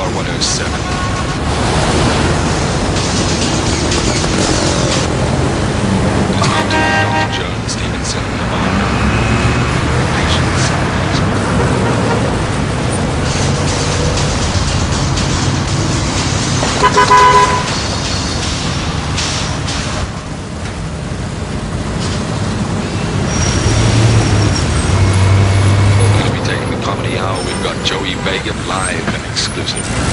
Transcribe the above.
107. Talk to Dr. Joan Stevenson about patients. We're going to be taking the Comedy Hour. We've got Joey Vega live and exclusive.